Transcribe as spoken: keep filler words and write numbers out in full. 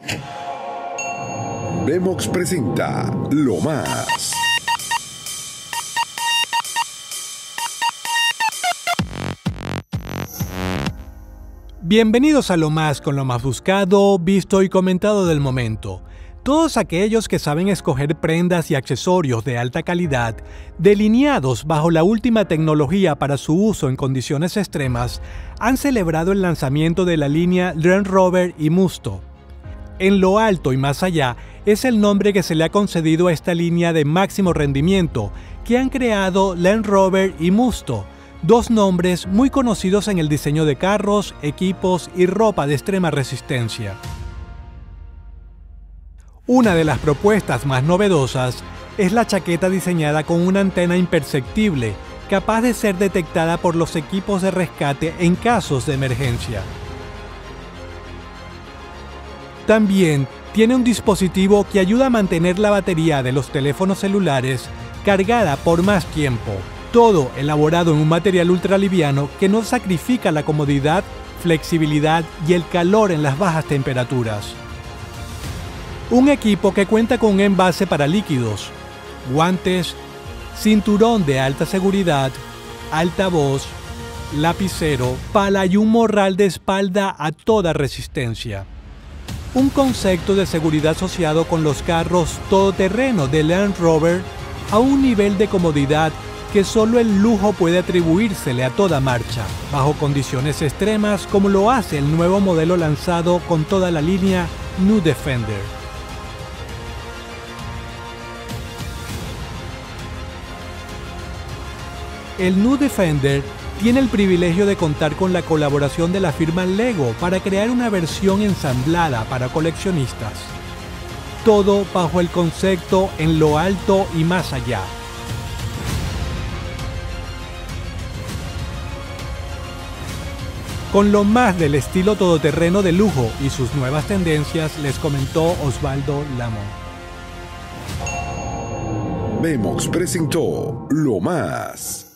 Vemox presenta Lo Más. Bienvenidos a Lo Más, con lo más buscado, visto y comentado del momento. Todos aquellos que saben escoger prendas y accesorios de alta calidad, delineados bajo la última tecnología para su uso en condiciones extremas, han celebrado el lanzamiento de la línea Land Rover y Musto. En lo alto y más allá es el nombre que se le ha concedido a esta línea de máximo rendimiento que han creado Land Rover y Musto, dos nombres muy conocidos en el diseño de carros, equipos y ropa de extrema resistencia. Una de las propuestas más novedosas es la chaqueta diseñada con una antena imperceptible, capaz de ser detectada por los equipos de rescate en casos de emergencia. También tiene un dispositivo que ayuda a mantener la batería de los teléfonos celulares cargada por más tiempo, todo elaborado en un material ultraliviano que no sacrifica la comodidad, flexibilidad y el calor en las bajas temperaturas. Un equipo que cuenta con un envase para líquidos, guantes, cinturón de alta seguridad, altavoz, lapicero, pala y un morral de espalda a toda resistencia. Un concepto de seguridad asociado con los carros todoterreno de Land Rover a un nivel de comodidad que solo el lujo puede atribuírsele a toda marcha, bajo condiciones extremas como lo hace el nuevo modelo lanzado con toda la línea New Defender. El New Defender tiene el privilegio de contar con la colaboración de la firma Lego para crear una versión ensamblada para coleccionistas. Todo bajo el concepto en lo alto y más allá. Con lo más del estilo todoterreno de lujo y sus nuevas tendencias, les comentó Osvaldo Lamont. Vemox presentó Lo Más.